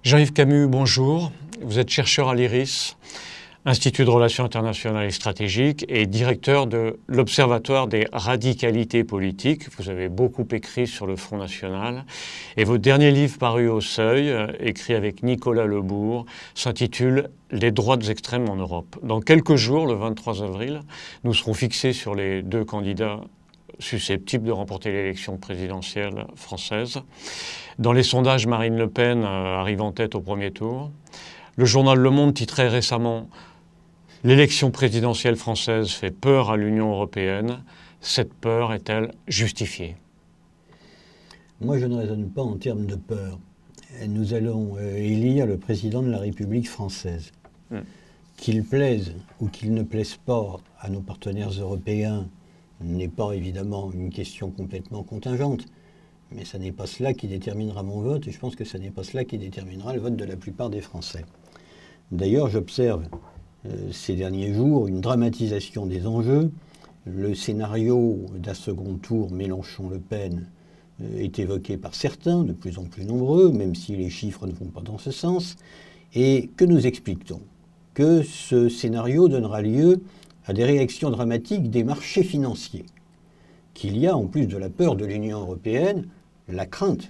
Jean-Yves Camus, bonjour. Vous êtes chercheur à l'IRIS, Institut de Relations internationales et stratégiques, et directeur de l'Observatoire des radicalités politiques. Vous avez beaucoup écrit sur le Front National. Et votre dernier livre paru au Seuil, écrit avec Nicolas Lebourg, s'intitule « Les droites extrêmes en Europe ». Dans quelques jours, le 23 avril, nous serons fixés sur les deux candidats susceptibles de remporter l'élection présidentielle française. Dans les sondages, Marine Le Pen arrive en tête au premier tour. Le journal Le Monde titrait récemment « L'élection présidentielle française fait peur à l'Union européenne. Cette peur est-elle justifiée ?» Moi, je ne raisonne pas en termes de peur. Nous allons élire le président de la République française. Qu'il plaise ou qu'il ne plaise pas à nos partenaires européens n'est pas évidemment une question complètement contingente. Mais ce n'est pas cela qui déterminera mon vote, et je pense que ce n'est pas cela qui déterminera le vote de la plupart des Français. D'ailleurs, j'observe ces derniers jours une dramatisation des enjeux. Le scénario d'un second tour Mélenchon-Le Pen est évoqué par certains, de plus en plus nombreux, même si les chiffres ne vont pas dans ce sens. Et que nous explique-t-on? Que ce scénario donnera lieu à des réactions dramatiques des marchés financiers. Qu'il y a, en plus de la peur de l'Union européenne, la crainte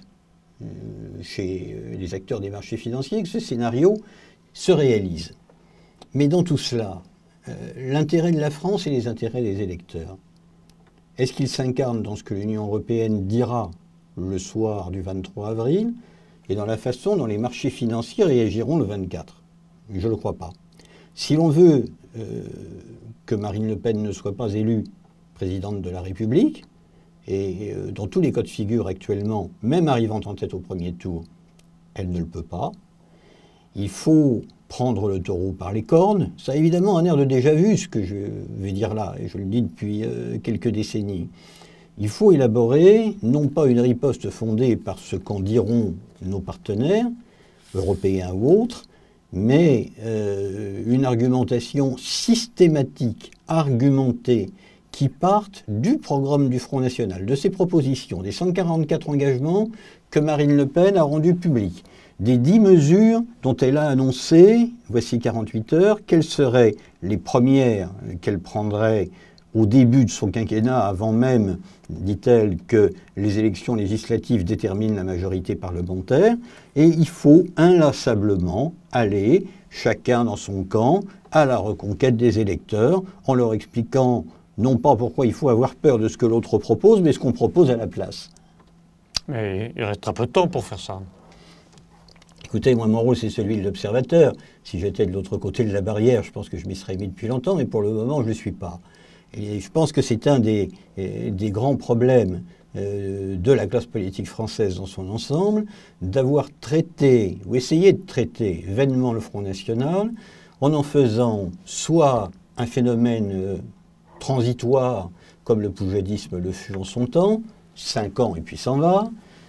chez les acteurs des marchés financiers que ce scénario se réalise. Mais dans tout cela, l'intérêt de la France et les intérêts des électeurs, est-ce qu'ils s'incarnent dans ce que l'Union européenne dira le soir du 23 avril et dans la façon dont les marchés financiers réagiront le 24? Je ne le crois pas. Si l'on veut que Marine Le Pen ne soit pas élue présidente de la République, et dans tous les cas de figure actuellement, même arrivant en tête au premier tour, elle ne le peut pas. Il faut prendre le taureau par les cornes. Ça a évidemment un air de déjà-vu, ce que je vais dire là, et je le dis depuis quelques décennies. Il faut élaborer, non pas une riposte fondée par ce qu'en diront nos partenaires, européens ou autres, mais une argumentation systématique, argumentée, qui partent du programme du Front National, de ses propositions, des 144 engagements que Marine Le Pen a rendus publics, des 10 mesures dont elle a annoncé, voici 48 heures, quelles seraient les premières qu'elle prendrait au début de son quinquennat, avant même, dit-elle, que les élections législatives déterminent la majorité parlementaire, et il faut inlassablement aller, chacun dans son camp, à la reconquête des électeurs, en leur expliquant non pas pourquoi il faut avoir peur de ce que l'autre propose, mais ce qu'on propose à la place. Mais il reste très peu de temps pour faire ça. Écoutez, moi, mon rôle, c'est celui de l'observateur. Si j'étais de l'autre côté de la barrière, je pense que je m'y serais mis depuis longtemps, mais pour le moment, je ne le suis pas. Et je pense que c'est un des grands problèmes de la classe politique française dans son ensemble, d'avoir traité, ou essayé de traiter vainement le Front National, en faisant soit un phénomène transitoire, comme le poujadisme le fut en son temps, 5 ans et puis s'en va,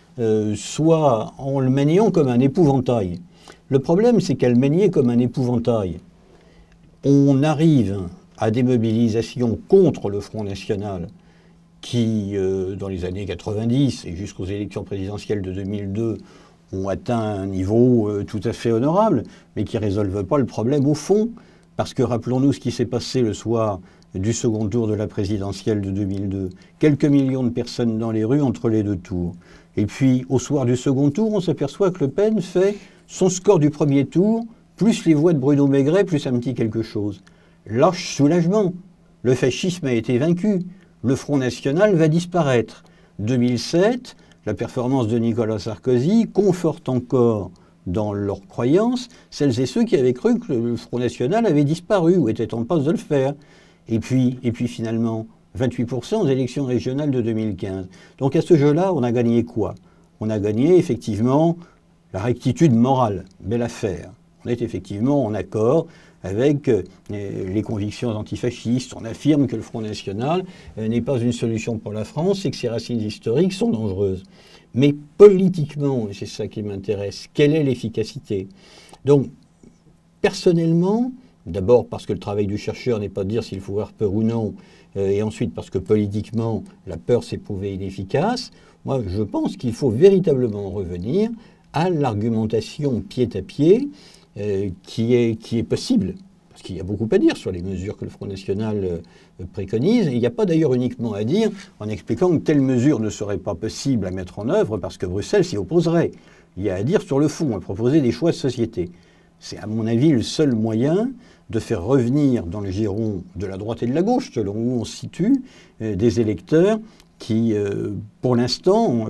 soit en le maniant comme un épouvantail. Le problème, c'est qu'à le manier comme un épouvantail, on arrive à des mobilisations contre le Front National qui, dans les années 90 et jusqu'aux élections présidentielles de 2002, ont atteint un niveau tout à fait honorable, mais qui ne résolvent pas le problème au fond. Parce que rappelons-nous ce qui s'est passé le soir du second tour de la présidentielle de 2002. Quelques millions de personnes dans les rues entre les deux tours. Et puis, au soir du second tour, on s'aperçoit que Le Pen fait son score du premier tour, plus les voix de Bruno Maigret, plus un petit quelque chose. Lâche soulagement. Le fascisme a été vaincu. Le Front National va disparaître. 2007, la performance de Nicolas Sarkozy conforte encore dans leurs croyances celles et ceux qui avaient cru que le Front National avait disparu ou était en passe de le faire. Et puis finalement, 28% aux élections régionales de 2015. Donc à ce jeu-là, on a gagné quoi? On a gagné effectivement la rectitude morale. Belle affaire. On est effectivement en accord avec les convictions antifascistes. On affirme que le Front National n'est pas une solution pour la France et que ses racines historiques sont dangereuses. Mais politiquement, et c'est ça qui m'intéresse, quelle est l'efficacité? Donc, personnellement, d'abord parce que le travail du chercheur n'est pas de dire s'il faut avoir peur ou non, et ensuite parce que politiquement, la peur s'est prouvée inefficace, moi je pense qu'il faut véritablement revenir à l'argumentation pied à pied qui est possible. Parce qu'il y a beaucoup à dire sur les mesures que le Front National préconise. Et il n'y a pas d'ailleurs uniquement à dire en expliquant que telle mesure ne serait pas possible à mettre en œuvre parce que Bruxelles s'y opposerait. Il y a à dire sur le fond, à proposer des choix de société. C'est à mon avis le seul moyen de faire revenir dans le giron de la droite et de la gauche, selon où on se situe, des électeurs qui, pour l'instant,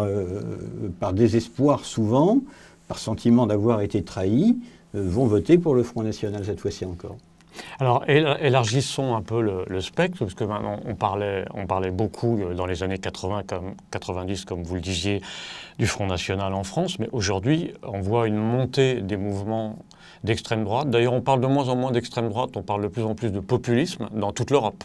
par désespoir souvent, par sentiment d'avoir été trahis, vont voter pour le Front National cette fois-ci encore. Alors, élargissons un peu le spectre, parce que maintenant, on parlait beaucoup dans les années 80, 90, comme vous le disiez, du Front National en France, mais aujourd'hui, on voit une montée des mouvements d'extrême droite. D'ailleurs, on parle de moins en moins d'extrême droite, on parle de plus en plus de populisme dans toute l'Europe.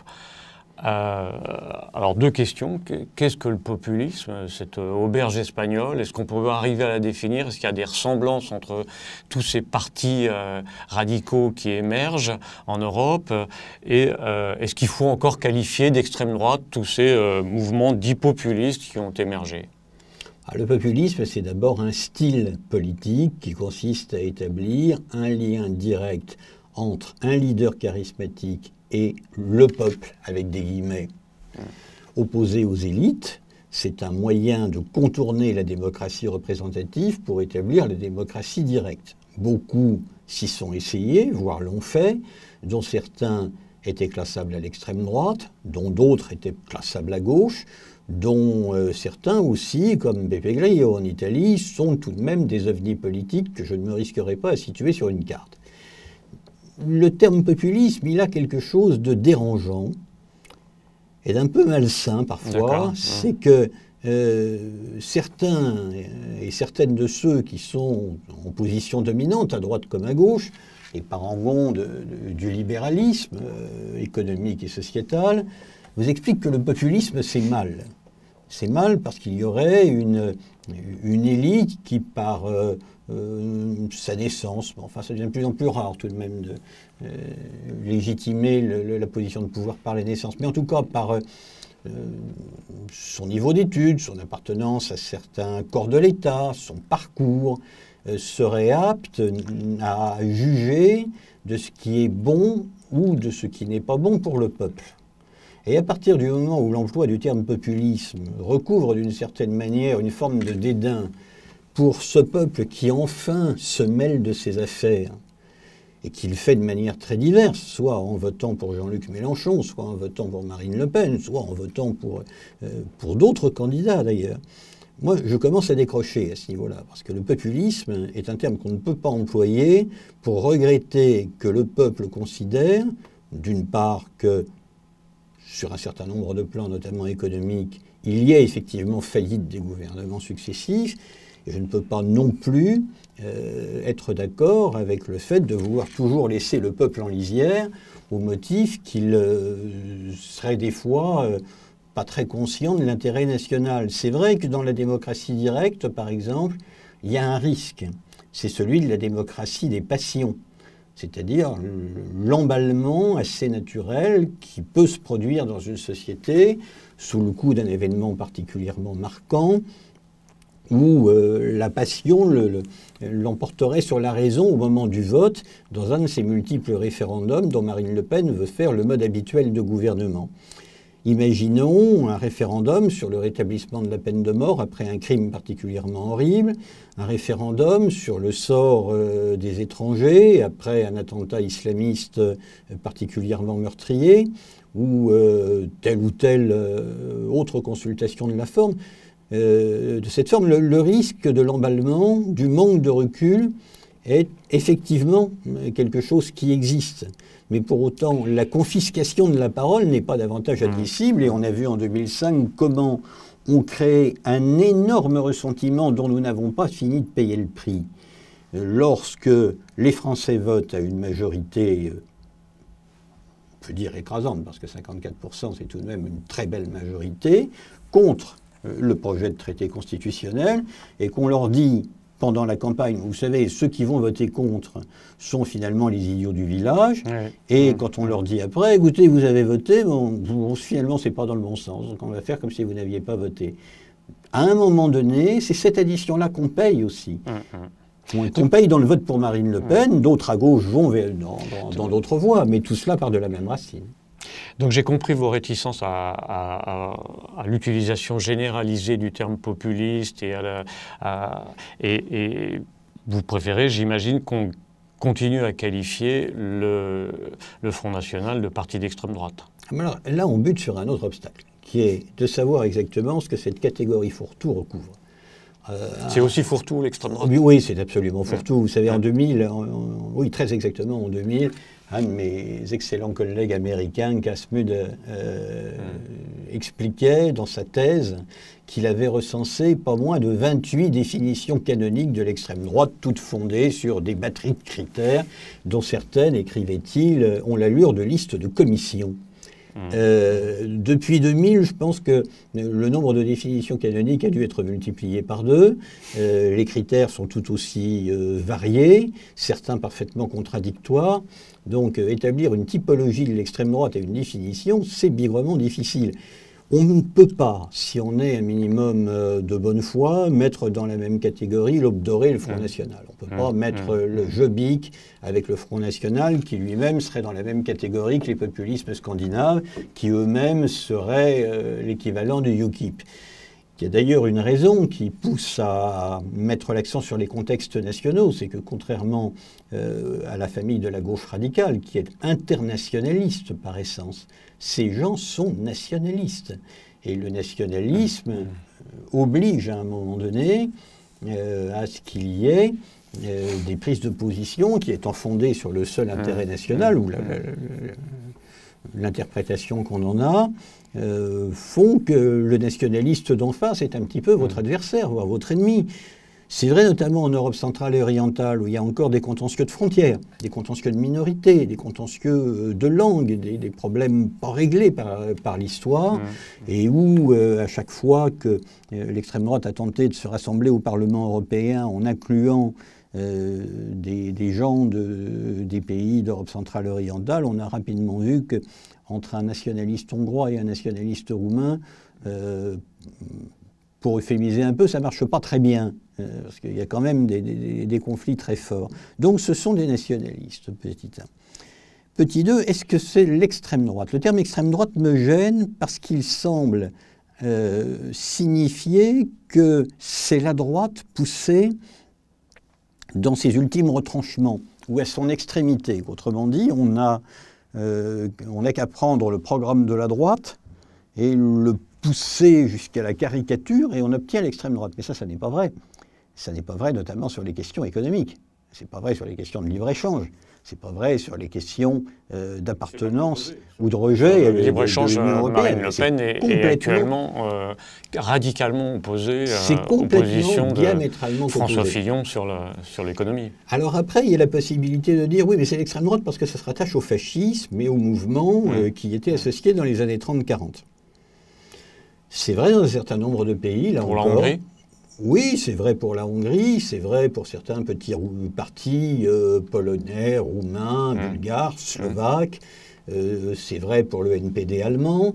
Alors, deux questions. Qu'est-ce que le populisme, cette auberge espagnole? Est-ce qu'on peut arriver à la définir? Est-ce qu'il y a des ressemblances entre tous ces partis radicaux qui émergent en Europe? Et est-ce qu'il faut encore qualifier d'extrême droite tous ces mouvements dits populistes qui ont émergé? Le populisme, c'est d'abord un style politique qui consiste à établir un lien direct entre un leader charismatique et le peuple, avec des guillemets, opposé aux élites. C'est un moyen de contourner la démocratie représentative pour établir la démocratie directe. Beaucoup s'y sont essayés, voire l'ont fait, dont certains étaient classables à l'extrême droite, dont d'autres étaient classables à gauche, dont certains aussi, comme Beppe Grillo en Italie, sont tout de même des ovnis politiques que je ne me risquerai pas à situer sur une carte. Le terme populisme, il a quelque chose de dérangeant et d'un peu malsain parfois. C'est que certains et certaines de ceux qui sont en position dominante, à droite comme à gauche, les parangons du libéralisme économique et sociétal, vous expliquent que le populisme, c'est mal. C'est mal parce qu'il y aurait une élite qui, par sa naissance, enfin ça devient de plus en plus rare tout de même de légitimer la position de pouvoir par la naissance, mais en tout cas par son niveau d'études, son appartenance à certains corps de l'État, son parcours, serait apte à juger de ce qui est bon ou de ce qui n'est pas bon pour le peuple. Et à partir du moment où l'emploi du terme populisme recouvre d'une certaine manière une forme de dédain pour ce peuple qui enfin se mêle de ses affaires et qui le fait de manière très diverse, soit en votant pour Jean-Luc Mélenchon, soit en votant pour Marine Le Pen, soit en votant pour d'autres candidats d'ailleurs. Moi, je commence à décrocher à ce niveau-là, parce que le populisme est un terme qu'on ne peut pas employer pour regretter que le peuple considère, d'une part, que sur un certain nombre de plans, notamment économiques, il y a effectivement faillite des gouvernements successifs, et je ne peux pas non plus être d'accord avec le fait de vouloir toujours laisser le peuple en lisière au motif qu'il serait des fois pas très conscient de l'intérêt national. C'est vrai que dans la démocratie directe, par exemple, il y a un risque. C'est celui de la démocratie des passions. C'est-à-dire l'emballement assez naturel qui peut se produire dans une société sous le coup d'un événement particulièrement marquant où la passion l'emporterait sur la raison au moment du vote dans un de ces multiples référendums dont Marine Le Pen veut faire le mode habituel de gouvernement. Imaginons un référendum sur le rétablissement de la peine de mort après un crime particulièrement horrible, un référendum sur le sort des étrangers après un attentat islamiste particulièrement meurtrier, ou telle autre consultation de la forme. De cette forme, le risque de l'emballement, du manque de recul, est effectivement quelque chose qui existe. Mais pour autant, la confiscation de la parole n'est pas davantage admissible. Et on a vu en 2005 comment on crée un énorme ressentiment dont nous n'avons pas fini de payer le prix. Lorsque les Français votent à une majorité, on peut dire écrasante, parce que 54% c'est tout de même une très belle majorité, contre le projet de traité constitutionnel, et qu'on leur dit pendant la campagne, vous savez, ceux qui vont voter contre sont finalement les idiots du village, et quand on leur dit après, écoutez, vous avez voté, bon, finalement c'est pas dans le bon sens, donc on va faire comme si vous n'aviez pas voté. à un moment donné, c'est cette addition-là qu'on paye aussi. Qu'on paye dans le vote pour Marine Le Pen, d'autres à gauche vont dans d'autres voies, mais tout cela part de la même racine. Donc j'ai compris vos réticences à l'utilisation généralisée du terme populiste et vous préférez, j'imagine, qu'on continue à qualifier le Front National de parti d'extrême droite. Alors là, on bute sur un autre obstacle, qui est de savoir exactement ce que cette catégorie fourre-tout recouvre. C'est aussi fourre-tout l'extrême droite? Oui, c'est absolument fourre-tout. Vous savez, en 2000, oui, très exactement en 2000, un de mes excellents collègues américains, Casmud, expliquait dans sa thèse qu'il avait recensé pas moins de 28 définitions canoniques de l'extrême droite, toutes fondées sur des batteries de critères, dont certaines, écrivait-il, ont l'allure de listes de commissions. Depuis 2000, je pense que le nombre de définitions canoniques a dû être multiplié par 2. Les critères sont tout aussi variés, certains parfaitement contradictoires. Donc établir une typologie de l'extrême droite et une définition, c'est bigrement difficile. On ne peut pas, si on est un minimum de bonne foi, mettre dans la même catégorie l'Aube dorée et le Front National. On ne peut pas mettre le Jobbik avec le Front National, qui lui-même serait dans la même catégorie que les populismes scandinaves, qui eux-mêmes seraient l'équivalent du UKIP. Il y a d'ailleurs une raison qui pousse à mettre l'accent sur les contextes nationaux, c'est que contrairement à la famille de la gauche radicale, qui est internationaliste par essence, ces gens sont nationalistes. Et le nationalisme oblige à un moment donné à ce qu'il y ait des prises de position qui étant fondées sur le seul intérêt national, ou l'interprétation qu'on en a, font que le nationaliste d'en face est un petit peu votre adversaire, voire votre ennemi. C'est vrai notamment en Europe centrale et orientale, où il y a encore des contentieux de frontières, des contentieux de minorités, des contentieux de langue, des problèmes pas réglés par l'histoire, et où à chaque fois que l'extrême droite a tenté de se rassembler au Parlement européen en incluant des gens des pays d'Europe centrale et orientale, on a rapidement vu qu'entre un nationaliste hongrois et un nationaliste roumain, pour euphémiser un peu, ça ne marche pas très bien, parce qu'il y a quand même des conflits très forts. Donc ce sont des nationalistes, petit 1. Petit 2, est-ce que c'est l'extrême droite? Le terme extrême droite me gêne parce qu'il semble signifier que c'est la droite poussée dans ses ultimes retranchements, ou à son extrémité. Autrement dit, on n'a qu'à prendre le programme de la droite et le pousser jusqu'à la caricature et on obtient l'extrême droite. Mais ça n'est pas vrai. Ça n'est pas vrai notamment sur les questions économiques. C'est pas vrai sur les questions de libre-échange. C'est pas vrai sur les questions d'appartenance ou de rejet. Le libre-échange, Marine Le Pen est actuellement radicalement opposée aux positions de François Fillon sur l'économie. Alors après, il y a la possibilité de dire, oui, mais c'est l'extrême droite parce que ça se rattache au fascisme et au mouvement qui étaient associés dans les années 30-40. C'est vrai dans un certain nombre de pays, là encore. Pour la Hongrie ? Oui, c'est vrai pour la Hongrie, c'est vrai pour certains petits partis polonais, roumains, bulgares, slovaques, c'est vrai pour le NPD allemand,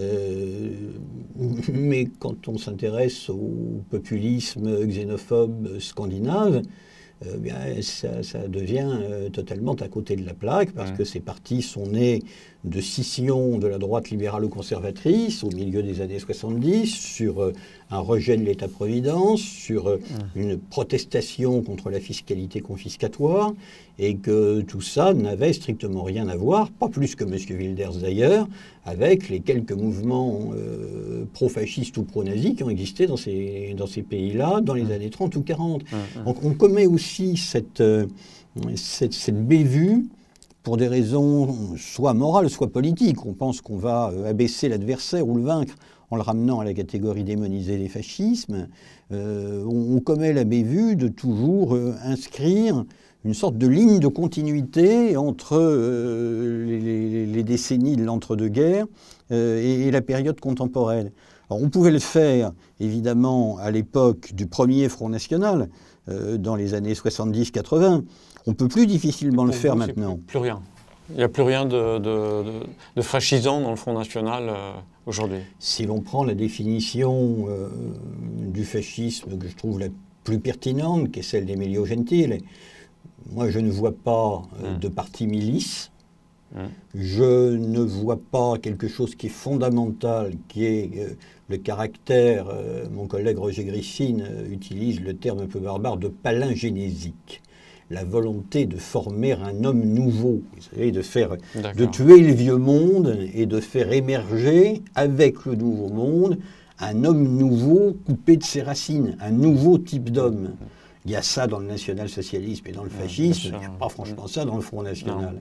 mais quand on s'intéresse au populisme xénophobe scandinave, bien, ça devient totalement à côté de la plaque, parce que ces partis sont nés de scission de la droite libérale ou conservatrice au milieu des années 70, sur un rejet de l'État-providence, sur une protestation contre la fiscalité confiscatoire, et que tout ça n'avait strictement rien à voir, pas plus que M. Wilders d'ailleurs, avec les quelques mouvements pro-fascistes ou pro-nazis qui ont existé dans ces pays-là dans les années 30 ou 40. Donc on commet aussi cette bévue pour des raisons soit morales, soit politiques. On pense qu'on va abaisser l'adversaire ou le vaincre en le ramenant à la catégorie démonisée des fascismes. On commet la bévue de toujours inscrire une sorte de ligne de continuité entre les décennies de l'entre-deux-guerres et la période contemporaine. Alors, on pouvait le faire, évidemment, à l'époque du premier Front National, dans les années 70-80. On peut plus difficilement le faire maintenant. Plus rien. Il n'y a plus rien de fascisant dans le Front National aujourd'hui. Si l'on prend la définition du fascisme que je trouve la plus pertinente, qui est celle d'Emilio Gentile, moi je ne vois pas de parti milice. Je ne vois pas quelque chose qui est fondamental, qui est le caractère, mon collègue Roger Griffin utilise le terme un peu barbare, de palingénésique. La volonté de former un homme nouveau, vous savez, de tuer le vieux monde et de faire émerger avec le nouveau monde un homme nouveau coupé de ses racines, un nouveau type d'homme. Il y a ça dans le national-socialisme et dans le fascisme, il n'y a pas franchement ça dans le Front National.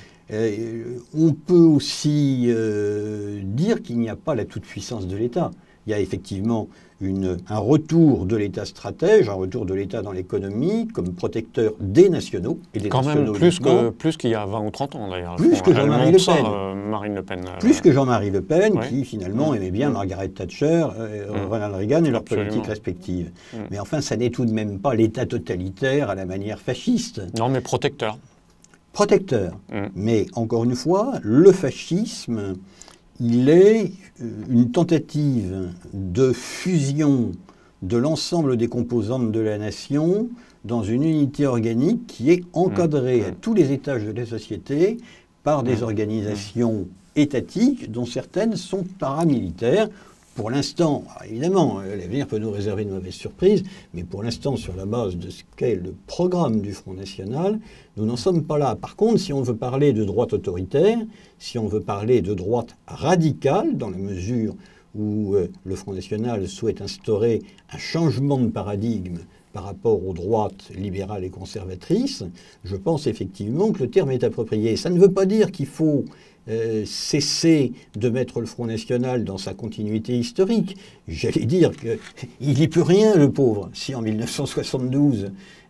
On peut aussi dire qu'il n'y a pas la toute-puissance de l'État. Il y a effectivement un retour de l'État stratège, un retour de l'État dans l'économie comme protecteur des nationaux et des nationaux. Quand même plus qu'il y a 20 ou 30 ans d'ailleurs. Plus que Jean-Marie Le Pen. Marine Le Pen. Plus que Jean-Marie Le Pen, qui finalement aimait bien Margaret Thatcher, Ronald Reagan et leurs politiques respectives. Mais enfin, ça n'est tout de même pas l'État totalitaire à la manière fasciste. Non, mais protecteur. Protecteur. Mais encore une fois, le fascisme, il est une tentative de fusion de l'ensemble des composantes de la nation dans une unité organique qui est encadrée à tous les étages de la société par des organisations étatiques dont certaines sont paramilitaires. Pour l'instant, évidemment, l'avenir peut nous réserver de mauvaises surprises, mais pour l'instant, sur la base de ce qu'est le programme du Front National, nous n'en sommes pas là. Par contre, si on veut parler de droite autoritaire, si on veut parler de droite radicale, dans la mesure où le Front National souhaite instaurer un changement de paradigme par rapport aux droites libérales et conservatrices, je pense effectivement que le terme est approprié. Ça ne veut pas dire qu'il faut cesser de mettre le Front National dans sa continuité historique. J'allais dire qu'il n'y peut rien, le pauvre. Si en 1972,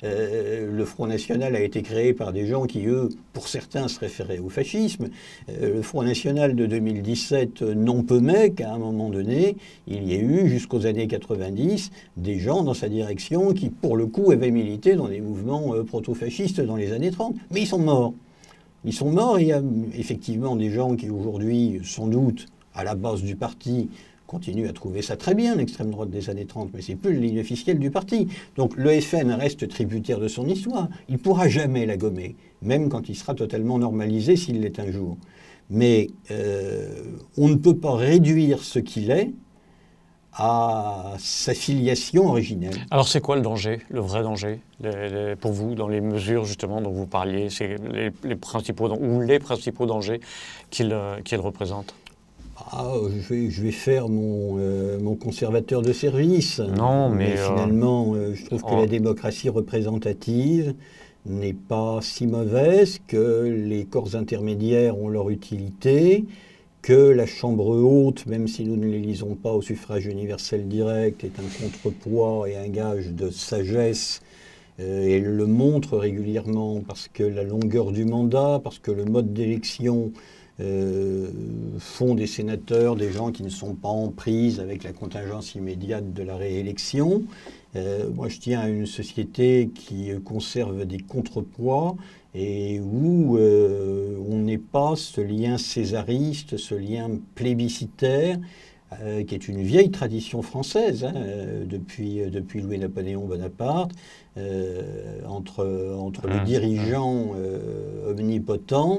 le Front National a été créé par des gens qui, eux, pour certains, se référaient au fascisme, le Front National de 2017 n'en peut mais qu'à un moment donné, il y a eu, jusqu'aux années 90, des gens dans sa direction qui, pour le coup, avaient milité dans des mouvements proto-fascistes dans les années 30. Mais ils sont morts. Ils sont morts, et il y a effectivement des gens qui aujourd'hui, sans doute, à la base du parti, continuent à trouver ça très bien, l'extrême droite des années 30, mais c'est plus la ligne officielle du parti. Donc le FN reste tributaire de son histoire. Il ne pourra jamais la gommer, même quand il sera totalement normalisé, s'il l'est un jour. Mais on ne peut pas réduire ce qu'il est à sa filiation originelle. Alors c'est quoi le danger, le vrai danger, pour vous, dans les mesures justement dont vous parliez, c'est les principaux dangers qu'il représente? Je vais faire mon conservateur de service. Non, mais finalement, je trouve que la démocratie représentative n'est pas si mauvaise, que les corps intermédiaires ont leur utilité, que la Chambre haute, même si nous ne l'élisons pas au suffrage universel direct, est un contrepoids et un gage de sagesse. Et le montre régulièrement parce que la longueur du mandat, parce que le mode d'élection font des sénateurs des gens qui ne sont pas en prise avec la contingence immédiate de la réélection. Moi, je tiens à une société qui conserve des contrepoids et où on n'est pas ce lien césariste, ce lien plébiscitaire, qui est une vieille tradition française, depuis Louis-Napoléon Bonaparte, entre les dirigeants omnipotents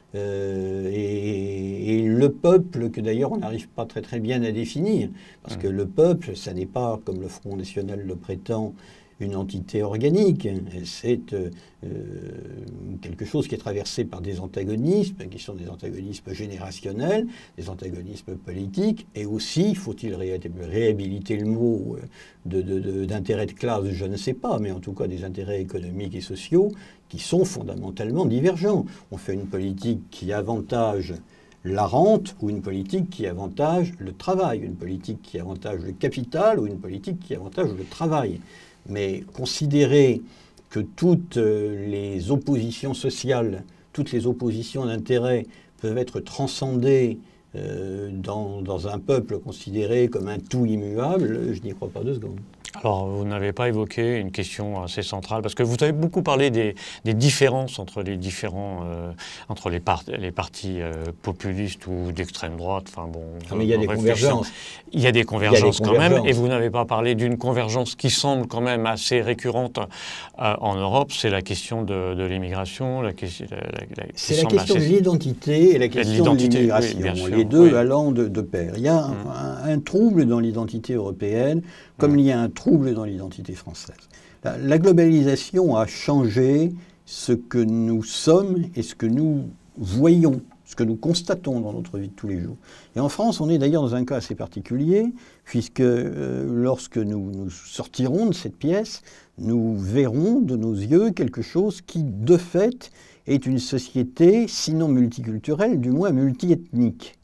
et le peuple, que d'ailleurs on n'arrive pas très très bien à définir, parce que le peuple, ça n'est pas, comme le Front National le prétend, une entité organique, c'est quelque chose qui est traversé par des antagonismes, qui sont des antagonismes générationnels, des antagonismes politiques, et aussi, faut-il réhabiliter le mot d'intérêt de classe, je ne sais pas, mais en tout cas des intérêts économiques et sociaux qui sont fondamentalement divergents. On fait une politique qui avantage la rente ou une politique qui avantage le travail, une politique qui avantage le capital ou une politique qui avantage le travail. Mais considérer que toutes les oppositions sociales, toutes les oppositions d'intérêts peuvent être transcendées dans un peuple considéré comme un tout immuable, je n'y crois pas 2 secondes. Alors, vous n'avez pas évoqué une question assez centrale, parce que vous avez beaucoup parlé des différences entre les différents, entre les partis populistes ou d'extrême droite. Enfin bon. Mais il y a des convergences. Il y a des convergences quand même, et vous n'avez pas parlé d'une convergence qui semble quand même assez récurrente en Europe. C'est la question de l'immigration, c'est la question de l'identité et la question de l'immigration. Oui, les deux allant de pair. Il y a un trouble dans l'identité européenne, comme il y a un trouble dans l'identité française. La globalisation a changé ce que nous sommes et ce que nous voyons, ce que nous constatons dans notre vie de tous les jours. Et en France, on est d'ailleurs dans un cas assez particulier, puisque lorsque nous sortirons de cette pièce, nous verrons de nos yeux quelque chose qui, de fait, est une société, sinon multiculturelle, du moins multiethnique.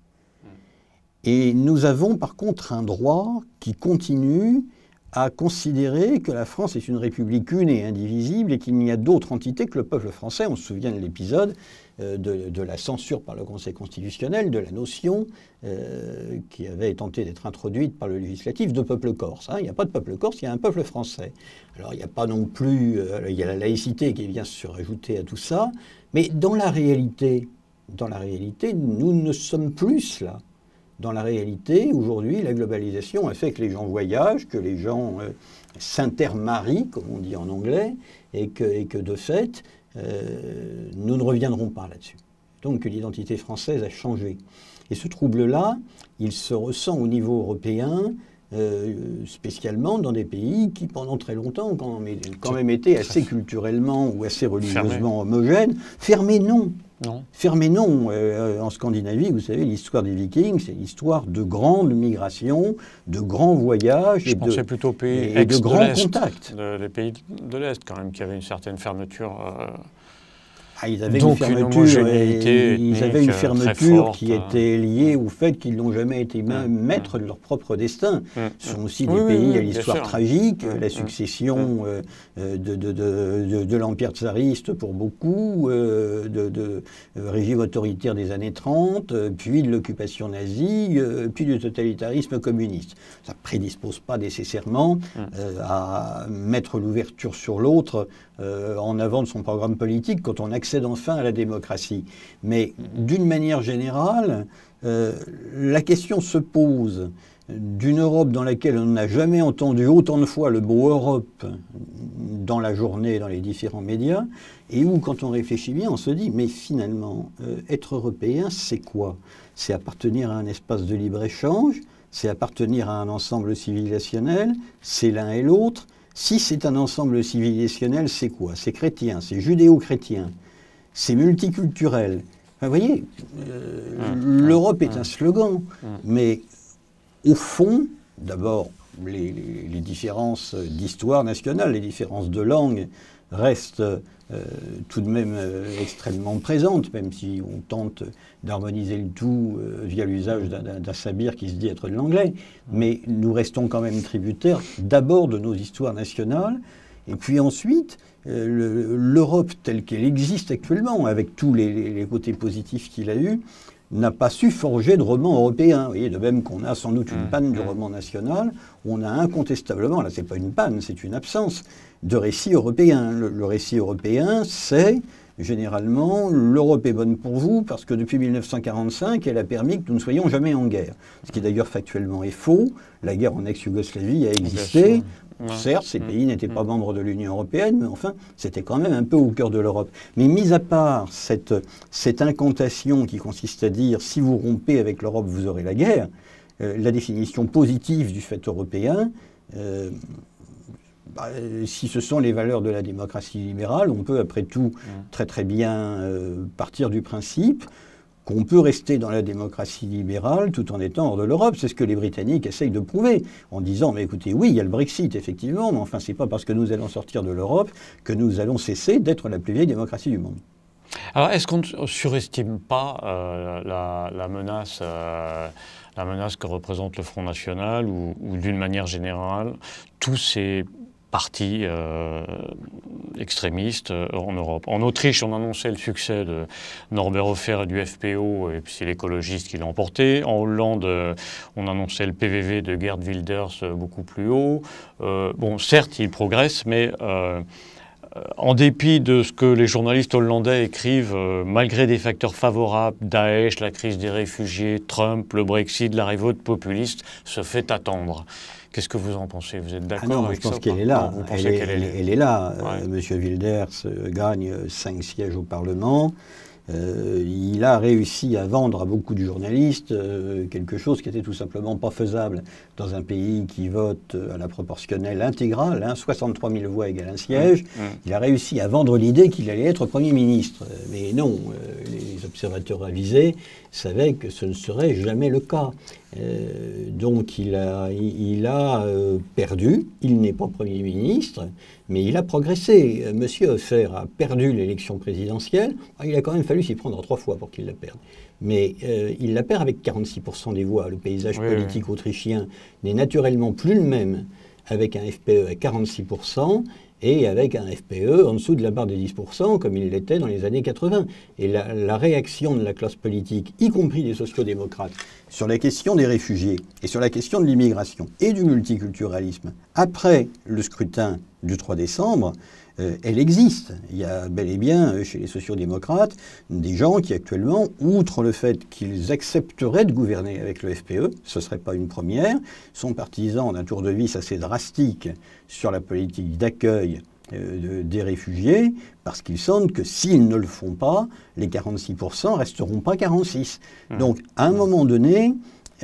Et nous avons par contre un droit qui continue à considérer que la France est une république une et indivisible et qu'il n'y a d'autre entité que le peuple français. On se souvient de l'épisode de la censure par le Conseil constitutionnel de la notion qui avait tenté d'être introduite par le législatif de peuple corse. Il n'y a pas de peuple corse, il y a un peuple français. Alors il n'y a pas non plus, il y a la laïcité qui vient se rajouter à tout ça, mais dans la réalité, nous ne sommes plus cela. Dans la réalité, aujourd'hui, la globalisation a fait que les gens voyagent, que les gens s'intermarient, comme on dit en anglais, et que de fait, nous ne reviendrons pas là-dessus. Donc l'identité française a changé. Et ce trouble-là, il se ressent au niveau européen, spécialement dans des pays qui, pendant très longtemps, ont quand même été assez culturellement ou assez religieusement homogènes. Fermés, non. Fermés, non. En Scandinavie, vous savez, l'histoire des Vikings, c'est l'histoire de grandes migrations, de grands voyages et de grands contacts. Les pays de l'Est, quand même, qui avaient une certaine fermeture. Ils avaient une fermeture qui était liée au fait qu'ils n'ont jamais été maîtres de leur propre destin. Ce sont aussi des pays à l'histoire tragique, la succession de l'Empire tsariste pour beaucoup, de régime autoritaire des années 30, puis de l'occupation nazie, puis du totalitarisme communiste. Ça ne prédispose pas nécessairement à mettre l'ouverture sur l'autre en avant de son programme politique quand on accède enfin à la démocratie. Mais d'une manière générale, la question se pose d'une Europe dans laquelle on n'a jamais entendu autant de fois le mot Europe dans la journée, dans les différents médias, et où, quand on réfléchit bien, on se dit, mais finalement, être européen, c'est quoi? C'est appartenir à un espace de libre-échange, c'est appartenir à un ensemble civilisationnel, c'est l'un et l'autre. Si c'est un ensemble civilisationnel, c'est quoi? C'est chrétien, c'est judéo-chrétien, c'est multiculturel. Enfin, vous voyez, l'Europe est un slogan, mais au fond, d'abord, les différences d'histoire nationale, les différences de langue restent tout de même extrêmement présentes, même si on tente d'harmoniser le tout via l'usage d'un sabir qui se dit être de l'anglais. Mais nous restons quand même tributaires d'abord de nos histoires nationales, et puis ensuite, l'Europe telle qu'elle existe actuellement, avec tous les côtés positifs qu'il a eus, n'a pas su forger de roman européen. Vous voyez, de même qu'on a sans doute une panne du roman national, on a incontestablement, là c'est pas une panne, c'est une absence de récit européen. Le récit européen, c'est généralement l'Europe est bonne pour vous parce que depuis 1945, elle a permis que nous ne soyons jamais en guerre. Ce qui d'ailleurs factuellement est faux. La guerre en ex-Yougoslavie a existé. Certes, ces pays n'étaient pas membres de l'Union européenne, mais enfin, c'était quand même un peu au cœur de l'Europe. Mais mis à part cette incantation qui consiste à dire « si vous rompez avec l'Europe, vous aurez la guerre », la définition positive du fait européen, si ce sont les valeurs de la démocratie libérale, on peut après tout très très bien partir du principe qu'on peut rester dans la démocratie libérale tout en étant hors de l'Europe. C'est ce que les Britanniques essayent de prouver, en disant, mais écoutez, oui, il y a le Brexit, effectivement, mais enfin, c'est pas parce que nous allons sortir de l'Europe que nous allons cesser d'être la plus vieille démocratie du monde. Alors, est-ce qu'on ne surestime pas la menace que représente le Front National ou d'une manière générale, tous ces partis extrémistes en Europe. En Autriche, on annonçait le succès de Norbert Hofer et du FPO, et puis c'est l'écologiste qui l'a emporté. En Hollande, on annonçait le PVV de Geert Wilders beaucoup plus haut. Bon, certes, il progresse, mais en dépit de ce que les journalistes hollandais écrivent, malgré des facteurs favorables, Daesh, la crise des réfugiés, Trump, le Brexit, la révolte populiste, se fait attendre. Qu'est-ce que vous en pensez? Vous êtes d'accord avec ça? Je pense qu'elle est là. Elle est là. Ouais. Monsieur Wilders gagne 5 sièges au Parlement. Il a réussi à vendre à beaucoup de journalistes quelque chose qui était tout simplement pas faisable dans un pays qui vote à la proportionnelle intégrale, 63 000 voix égale un siège. Il a réussi à vendre l'idée qu'il allait être Premier ministre. Mais non, les observateurs avisés savaient que ce ne serait jamais le cas. Donc il a perdu, il n'est pas Premier ministre, mais il a progressé. Monsieur Hofer a perdu l'élection présidentielle, il a quand même fallu s'y prendre 3 fois pour qu'il la perde. Mais il la perd avec 46% des voix. Le paysage politique autrichien n'est naturellement plus le même avec un FPE à 46% et avec un FPE en dessous de la barre des 10%, comme il l'était dans les années 80. Et la réaction de la classe politique, y compris des sociodémocrates, sur la question des réfugiés et sur la question de l'immigration et du multiculturalisme, après le scrutin du 3 décembre, elle existe. Il y a bel et bien, chez les sociodémocrates, des gens qui actuellement, outre le fait qu'ils accepteraient de gouverner avec le FPE, ce ne serait pas une première, sont partisans d'un tour de vis assez drastique sur la politique d'accueil des réfugiés, parce qu'ils sentent que s'ils ne le font pas, les 46% resteront pas 46%. Donc, à un moment donné,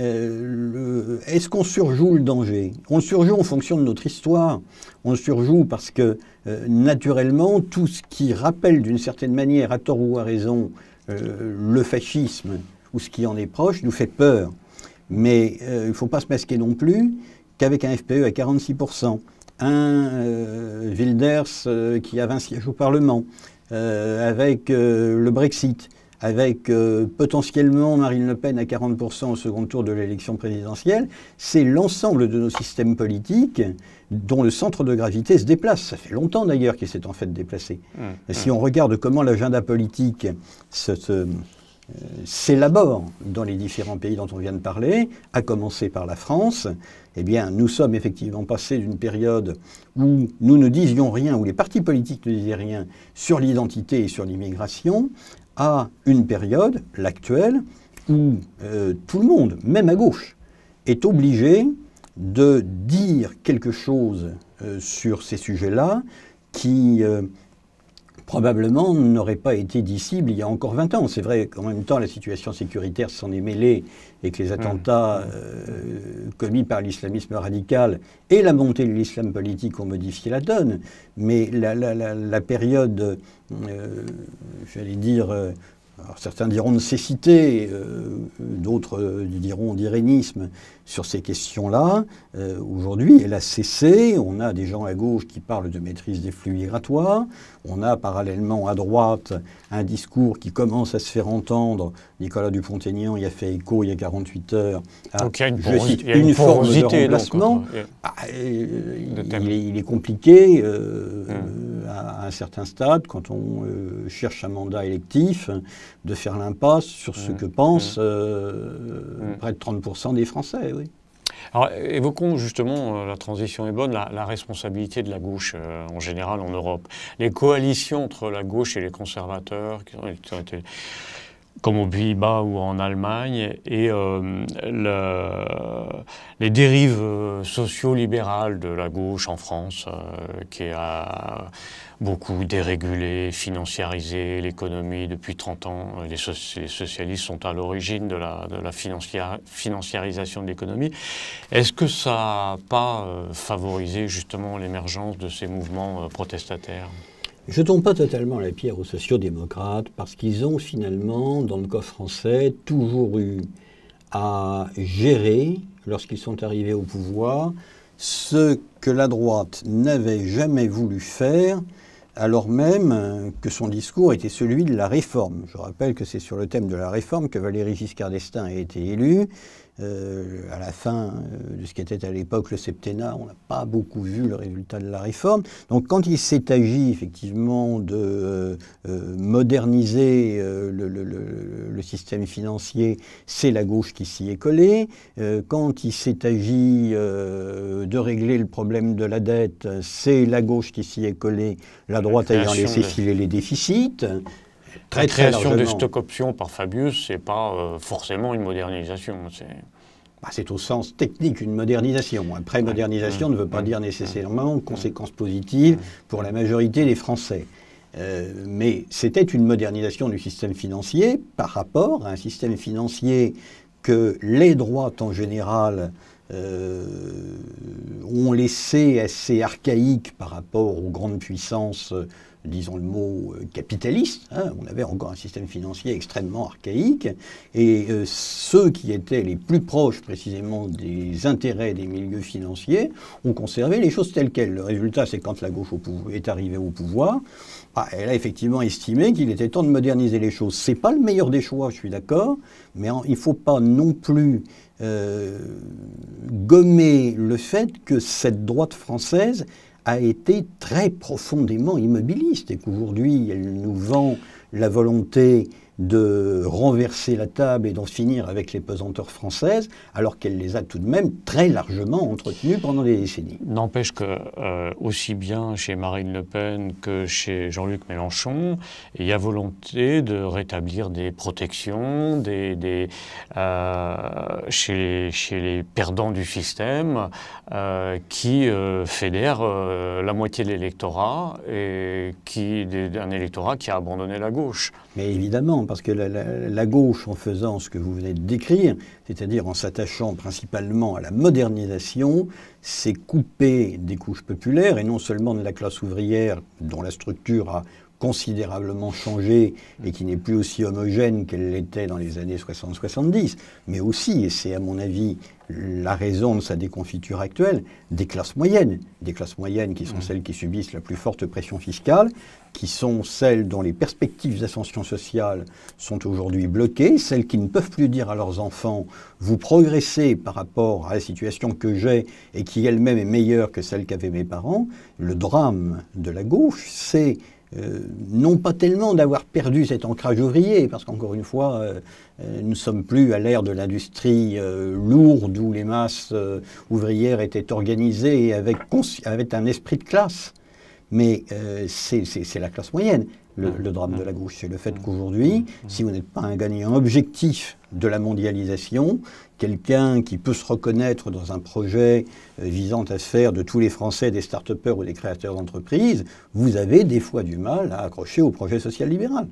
est-ce qu'on surjoue le danger? On le surjoue en fonction de notre histoire. On le surjoue parce que, naturellement, tout ce qui rappelle d'une certaine manière, à tort ou à raison, le fascisme, ou ce qui en est proche, nous fait peur. Mais il ne faut pas se masquer non plus qu'avec un FPE à 46%, un Wilders qui a 20 sièges au Parlement, avec le Brexit, avec potentiellement Marine Le Pen à 40% au second tour de l'élection présidentielle, c'est l'ensemble de nos systèmes politiques dont le centre de gravité se déplace. Ça fait longtemps d'ailleurs qu'il s'est en fait déplacé. Si on regarde comment l'agenda politique s'élabore dans les différents pays dont on vient de parler, à commencer par la France, eh bien, nous sommes effectivement passés d'une période où nous ne disions rien, où les partis politiques ne disaient rien sur l'identité et sur l'immigration, à une période, l'actuelle, où tout le monde, même à gauche, est obligé de dire quelque chose sur ces sujets-là qui probablement n'aurait pas été dissible il y a encore 20 ans. C'est vrai qu'en même temps, la situation sécuritaire s'en est mêlée et que les attentats commis par l'islamisme radical et la montée de l'islam politique ont modifié la donne. Mais la période, j'allais dire, alors certains diront de cécité, d'autres diront d'irénisme sur ces questions-là. Aujourd'hui, elle a cessé. On a des gens à gauche qui parlent de maîtrise des flux migratoires. On a parallèlement à droite un discours qui commence à se faire entendre. Nicolas Dupont-Aignan y a fait écho il y a 48 heures à une forme de remplacement. Il est compliqué à un certain stade, quand on cherche un mandat électif, de faire l'impasse sur ce que pensent près de 30% des Français. Oui. Alors, évoquons justement, la transition est bonne, la responsabilité de la gauche en général en Europe. Les coalitions entre la gauche et les conservateurs, qui ont été comme aux Pays-Bas ou en Allemagne, et les dérives socio-libérales de la gauche en France, qui a beaucoup dérégulé, financiarisé l'économie depuis 30 ans. Les socialistes sont à l'origine de la financiarisation de l'économie. Est-ce que ça n'a pas favorisé justement l'émergence de ces mouvements protestataires ? Jetons pas totalement la pierre aux sociodémocrates, parce qu'ils ont finalement, dans le cas français, toujours eu à gérer, lorsqu'ils sont arrivés au pouvoir, ce que la droite n'avait jamais voulu faire, alors même que son discours était celui de la réforme. Je rappelle que c'est sur le thème de la réforme que Valéry Giscard d'Estaing a été élu. à la fin de ce qu'était à l'époque le septennat, on n'a pas beaucoup vu le résultat de la réforme. Donc quand il s'est agi effectivement de moderniser le système financier, c'est la gauche qui s'y est collée. Quand il s'est agi de régler le problème de la dette, c'est la gauche qui s'y est collée, la droite ayant laissé filer les déficits. La création des stock options par Fabius, c'est pas forcément une modernisation. C'est au sens technique une modernisation. Après, modernisation ne veut pas dire nécessairement conséquences positives pour la majorité des Français. Mais c'était une modernisation du système financier par rapport à un système financier que les droites en général ont laissé assez archaïque par rapport aux grandes puissances, disons le mot capitaliste. On avait encore un système financier extrêmement archaïque, et ceux qui étaient les plus proches précisément des intérêts des milieux financiers ont conservé les choses telles quelles. Le résultat, c'est quand la gauche est arrivée au pouvoir, elle a effectivement estimé qu'il était temps de moderniser les choses. C'est pas le meilleur des choix, je suis d'accord, mais il ne faut pas non plus gommer le fait que cette droite française a été très profondément immobiliste et qu'aujourd'hui, elle nous vend la volonté de renverser la table et d'en finir avec les pesanteurs françaises, alors qu'elle les a tout de même très largement entretenues pendant des décennies. N'empêche que, aussi bien chez Marine Le Pen que chez Jean-Luc Mélenchon, il y a volonté de rétablir des protections chez les perdants du système qui fédèrent la moitié de l'électorat et un électorat qui a abandonné la gauche. Mais évidemment, parce que la gauche, en faisant ce que vous venez de décrire, c'est-à-dire en s'attachant principalement à la modernisation, s'est coupée des couches populaires, et non seulement de la classe ouvrière, dont la structure a considérablement changé et qui n'est plus aussi homogène qu'elle l'était dans les années 60-70, mais aussi, et c'est à mon avis la raison de sa déconfiture actuelle, des classes moyennes qui sont celles qui subissent la plus forte pression fiscale, qui sont celles dont les perspectives d'ascension sociale sont aujourd'hui bloquées, celles qui ne peuvent plus dire à leurs enfants « vous progressez par rapport à la situation que j'ai et qui elle-même est meilleure que celle qu'avaient mes parents ». Le drame de la gauche, c'est non pas tellement d'avoir perdu cet ancrage ouvrier, parce qu'encore une fois, nous ne sommes plus à l'ère de l'industrie lourde où les masses ouvrières étaient organisées avec un esprit de classe. Mais c'est la classe moyenne. Le drame de la gauche, c'est le fait qu'aujourd'hui, si vous n'êtes pas un gagnant objectif de la mondialisation, quelqu'un qui peut se reconnaître dans un projet visant à faire de tous les Français des start-upers ou des créateurs d'entreprises, vous avez des fois du mal à accrocher au projet social-libéral.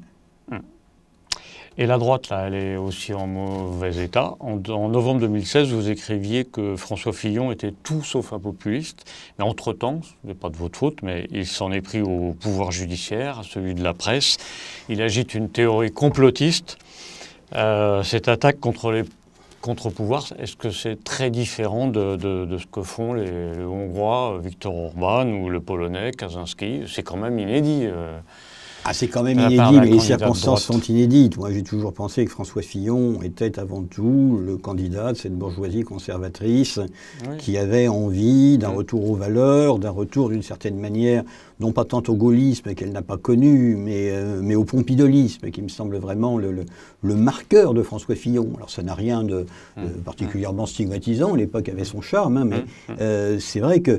Et la droite, là, elle est aussi en mauvais état. En novembre 2016, vous écriviez que François Fillon était tout sauf un populiste. Mais entre-temps, ce n'est pas de votre faute, mais il s'en est pris au pouvoir judiciaire, à celui de la presse. Il agite une théorie complotiste. Cette attaque contre les contre-pouvoirs, est-ce que c'est très différent de ce que font les Hongrois, Viktor Orban, ou le Polonais, Kaczynski? C'est quand même inédit. C'est quand même inédit, mais les circonstances sont inédites. Moi, j'ai toujours pensé que François Fillon était avant tout le candidat de cette bourgeoisie conservatrice qui avait envie d'un retour aux valeurs, d'un retour d'une certaine manière, non pas tant au gaullisme qu'elle n'a pas connu, mais au pompidolisme, qui me semble vraiment le marqueur de François Fillon. Alors ça n'a rien de particulièrement stigmatisant, l'époque avait son charme, mais c'est vrai que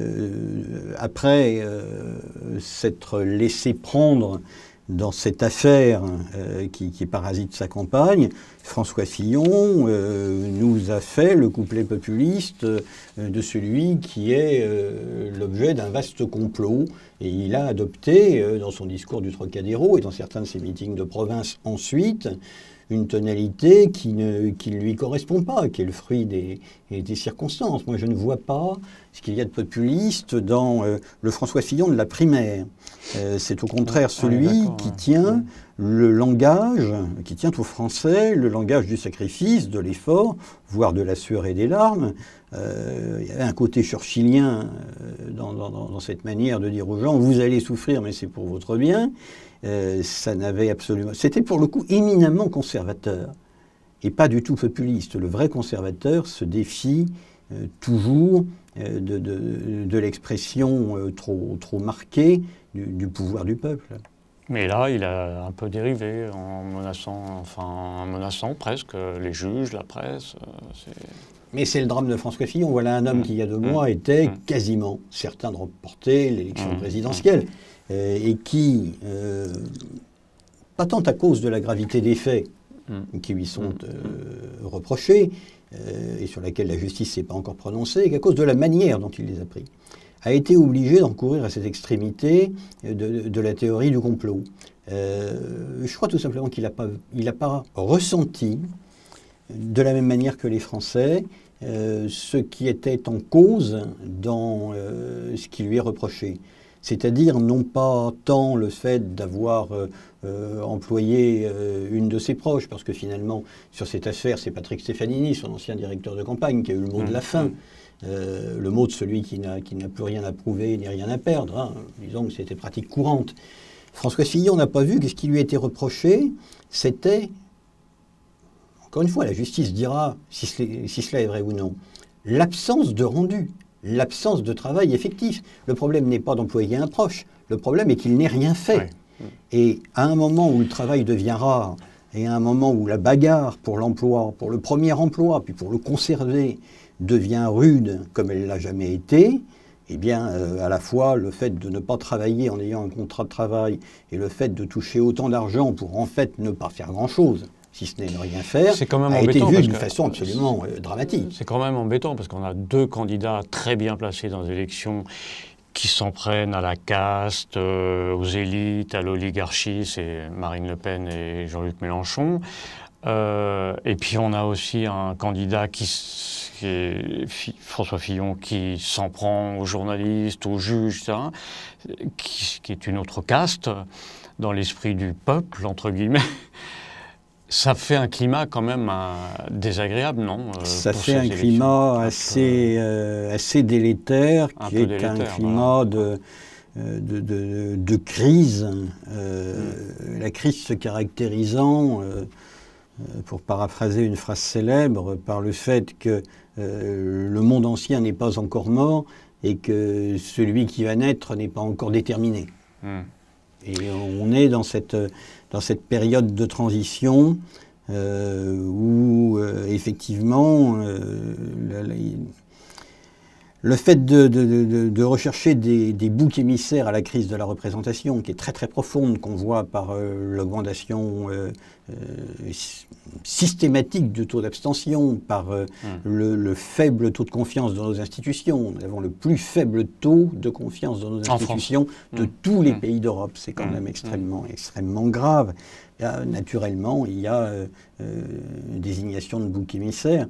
après s'être laissé prendre dans cette affaire qui parasite sa campagne, François Fillon nous a fait le couplet populiste de celui qui est l'objet d'un vaste complot. Et il a adopté, dans son discours du Trocadéro et dans certains de ses meetings de province ensuite, une tonalité qui ne lui correspond pas, qui est le fruit des circonstances. Moi, je ne vois pas ce qu'il y a de populiste dans le François Fillon de la primaire. C'est au contraire celui qui tient le langage, qui tient aux Français le langage du sacrifice, de l'effort, voire de la sueur et des larmes. Il y avait un côté churchillien dans cette manière de dire aux gens « vous allez souffrir, mais c'est pour votre bien ». Ça n'avait absolument... C'était pour le coup éminemment conservateur. et pas du tout populiste. Le vrai conservateur se défie toujours de l'expression trop marquée du pouvoir du peuple. Mais là, il a un peu dérivé en menaçant presque les juges, la presse. Mais c'est le drame de François Fillon. Voilà un homme qui, il y a 2 mois, était quasiment certain de remporter l'élection présidentielle et qui, pas tant à cause de la gravité des faits qui lui sont reprochés et sur laquelle la justice ne s'est pas encore prononcée, qu'à cause de la manière dont il les a pris, a été obligé d'en recourir à cette extrémité de la théorie du complot. Je crois tout simplement qu'il n'a pas ressenti, de la même manière que les Français, ce qui était en cause dans ce qui lui est reproché. C'est-à-dire non pas tant le fait d'avoir employé une de ses proches, parce que finalement, sur cette affaire, c'est Patrick Stefanini, son ancien directeur de campagne, qui a eu le mot de la fin. Le mot de celui qui n'a plus rien à prouver ni rien à perdre. Hein. Disons que c'était pratique courante. François Fillon n'a pas vu que ce qui lui a été reproché, c'était, encore une fois, la justice dira si cela est vrai ou non, l'absence de rendu, l'absence de travail effectif. Le problème n'est pas d'employer un proche, le problème est qu'il n'ait rien fait. Ouais. Et à un moment où le travail devient rare, et à un moment où la bagarre pour l'emploi, pour le premier emploi, puis pour le conserver, devient rude comme elle ne l'a jamais été, eh bien, à la fois, le fait de ne pas travailler en ayant un contrat de travail et le fait de toucher autant d'argent pour en fait ne pas faire grand-chose, si ce n'est ne rien faire, a été vu d'une façon absolument dramatique. C'est quand même embêtant parce qu'on a 2 candidats très bien placés dans les élections qui s'en prennent à la caste, aux élites, à l'oligarchie, c'est Marine Le Pen et Jean-Luc Mélenchon. Et puis on a aussi un candidat qui est François Fillon, qui s'en prend aux journalistes, aux juges, etc., qui est une autre caste dans l'esprit du peuple, entre guillemets. Ça fait un climat quand même désagréable, non? Ça fait un climat assez délétère, qui est un climat de crise. La crise se caractérisant, pour paraphraser une phrase célèbre, par le fait que le monde ancien n'est pas encore mort et que celui qui va naître n'est pas encore déterminé. Et on est dans cette période de transition où effectivement le fait de rechercher des boucs émissaires à la crise de la représentation, qui est très très profonde, qu'on voit par l'augmentation systématique du taux d'abstention, par le faible taux de confiance dans nos institutions. Nous avons le plus faible taux de confiance dans nos institutions de tous les pays d'Europe. C'est quand même extrêmement grave. Là, naturellement, il y a désignation de boucs émissaires.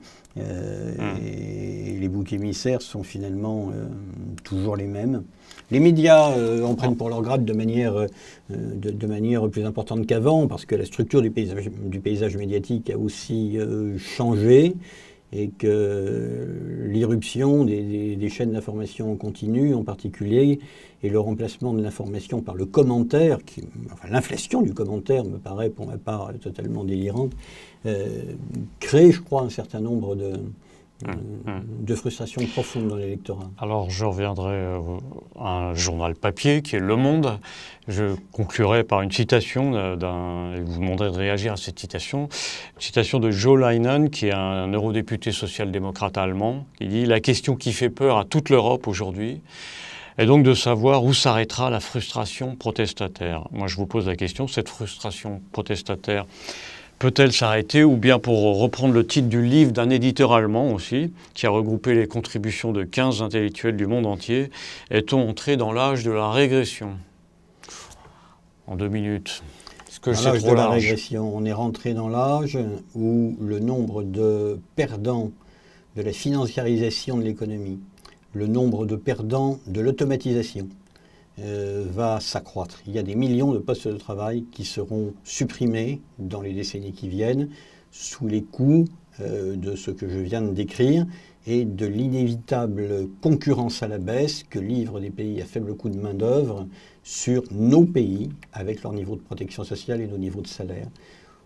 Et les boucs émissaires sont finalement toujours les mêmes. Les médias en prennent pour leur grade de manière plus importante qu'avant, parce que la structure du paysage médiatique a aussi changé, et que l'irruption des chaînes d'information en continu, en particulier, et le remplacement de l'information par le commentaire, l'inflation du commentaire me paraît pour ma part totalement délirante, crée, je crois, un certain nombre de frustrations profondes dans l'électorat. Alors je reviendrai à un journal papier qui est Le Monde. Je conclurai par une citation et vous demanderai de réagir à cette citation. Une citation de Joe Leinen, qui est un eurodéputé social-démocrate allemand, qui dit « La question qui fait peur à toute l'Europe aujourd'hui est donc de savoir où s'arrêtera la frustration protestataire. » Moi je vous pose la question, cette frustration protestataire peut-elle s'arrêter, ou bien, pour reprendre le titre du livre d'un éditeur allemand aussi, qui a regroupé les contributions de 15 intellectuels du monde entier, est-on entré dans l'âge de la régression? En 2 minutes. Est-ce que c'est trop large? La régression, on est rentré dans l'âge où le nombre de perdants de la financiarisation de l'économie, le nombre de perdants de l'automatisation, va s'accroître. Il y a des millions de postes de travail qui seront supprimés dans les décennies qui viennent sous les coups de ce que je viens de décrire et de l'inévitable concurrence à la baisse que livrent des pays à faible coût de main-d'œuvre sur nos pays avec leur niveau de protection sociale et nos niveaux de salaire.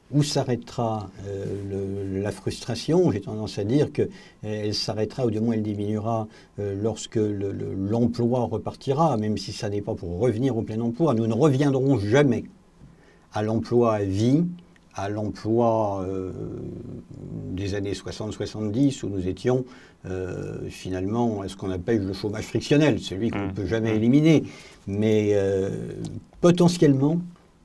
Où s'arrêtera la frustration? J'ai tendance à dire qu'elle s'arrêtera, ou du moins elle diminuera, lorsque l'emploi repartira, même si ça n'est pas pour revenir au plein emploi. Nous ne reviendrons jamais à l'emploi à vie, à l'emploi des années 60-70, où nous étions finalement à ce qu'on appelle le chômage frictionnel, celui qu'on ne peut jamais éliminer. Mais potentiellement,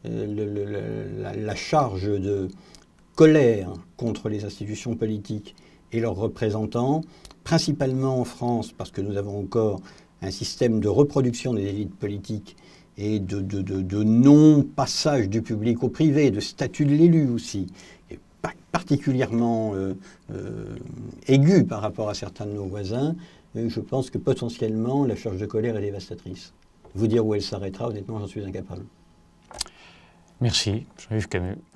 la charge de colère contre les institutions politiques et leurs représentants, principalement en France, parce que nous avons encore un système de reproduction des élites politiques et de non-passage du public au privé, de statut de l'élu aussi, et particulièrement aigu par rapport à certains de nos voisins, je pense que potentiellement la charge de colère est dévastatrice. Vous dire où elle s'arrêtera, honnêtement, j'en suis incapable. Merci, Jean-Yves Camus.